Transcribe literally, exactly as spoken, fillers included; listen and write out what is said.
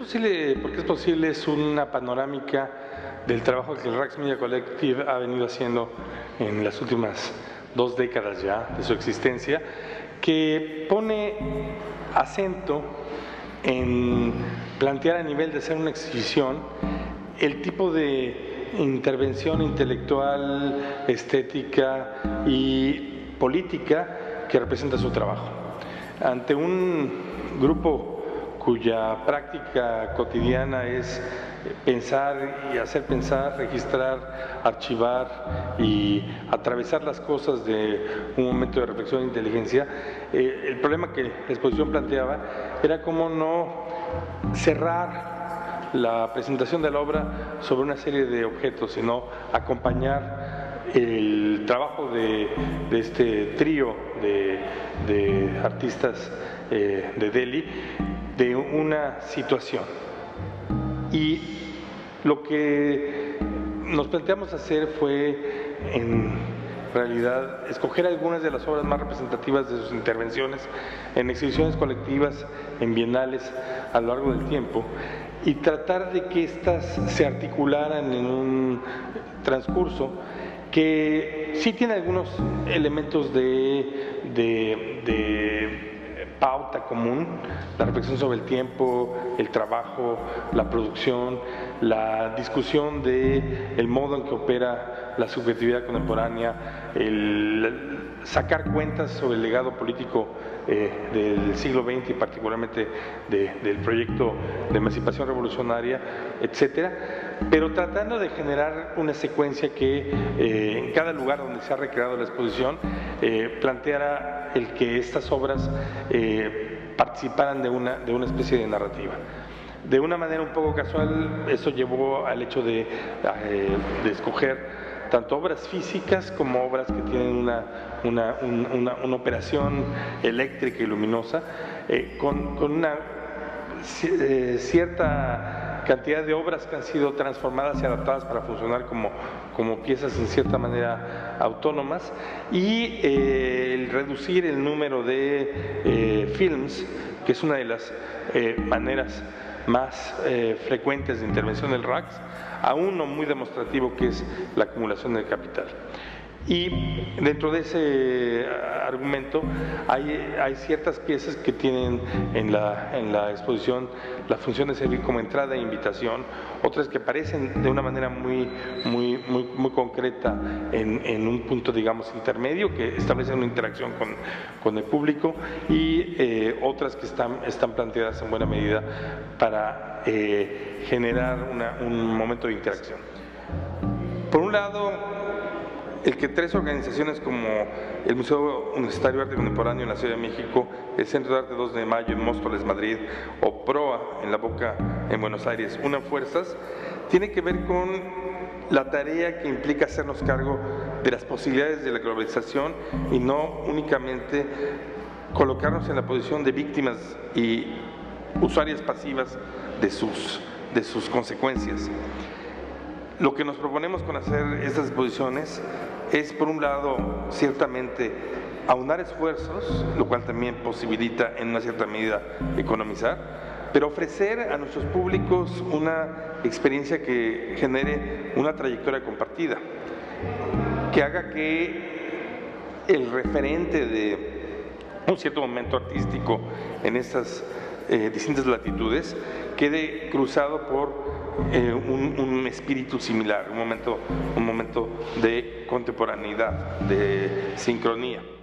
posible, porque es posible, es una panorámica del trabajo que el Rax Media Collective ha venido haciendo en las últimas dos décadas ya de su existencia, que pone acento en plantear a nivel de ser una exhibición el tipo de intervención intelectual, estética y política que representa su trabajo. Ante un grupo cuya práctica cotidiana es pensar y hacer pensar, registrar, archivar y atravesar las cosas de un momento de reflexión e inteligencia, eh, el problema que la exposición planteaba era cómo no cerrar la presentación de la obra sobre una serie de objetos, sino acompañar el trabajo de, de este trío de, de artistas eh, de Delhi de una situación. Y lo que nos planteamos hacer fue, en realidad, escoger algunas de las obras más representativas de sus intervenciones en exhibiciones colectivas, en bienales a lo largo del tiempo, y tratar de que éstas se articularan en un transcurso que sí tiene algunos elementos de, de, de pauta común, la reflexión sobre el tiempo, el trabajo, la producción, la discusión de el modo en que opera la subjetividad contemporánea, el sacar cuentas sobre el legado político eh, del siglo veinte y particularmente de, del proyecto de emancipación revolucionaria, etcétera, pero tratando de generar una secuencia que eh, en cada lugar donde se ha recreado la exposición eh, planteara el que estas obras eh, participaran de una, de una especie de narrativa. De una manera un poco casual, eso llevó al hecho de, eh, de escoger tanto obras físicas como obras que tienen una, una, una, una operación eléctrica y luminosa, eh, con, con una eh, cierta cantidad de obras que han sido transformadas y adaptadas para funcionar como, como piezas en cierta manera autónomas, y eh, el reducir el número de eh, films, que es una de las eh, maneras más eh, frecuentes de intervención del Rax, a uno muy demostrativo, que es la acumulación del capital. Y dentro de ese argumento hay, hay ciertas piezas que tienen en la, en la exposición la función de servir como entrada e invitación, otras que aparecen de una manera muy, muy, muy, muy concreta en, en un punto, digamos, intermedio, que establecen una interacción con, con el público, y eh, otras que están, están planteadas en buena medida para eh, generar una, un momento de interacción. Por un lado, el que tres organizaciones como el Museo Universitario de Arte Contemporáneo en la Ciudad de México, el Centro de Arte dos de Mayo en Móstoles, Madrid, o PROA en La Boca, en Buenos Aires, unan fuerzas, tiene que ver con la tarea que implica hacernos cargo de las posibilidades de la globalización y no únicamente colocarnos en la posición de víctimas y usuarias pasivas de sus, de sus consecuencias. Lo que nos proponemos con hacer estas exposiciones es, por un lado, ciertamente aunar esfuerzos, lo cual también posibilita en una cierta medida economizar, pero ofrecer a nuestros públicos una experiencia que genere una trayectoria compartida, que haga que el referente de un cierto momento artístico en estas eh, distintas latitudes quede cruzado por Eh, un, un espíritu similar, un momento, un momento de contemporaneidad, de sincronía.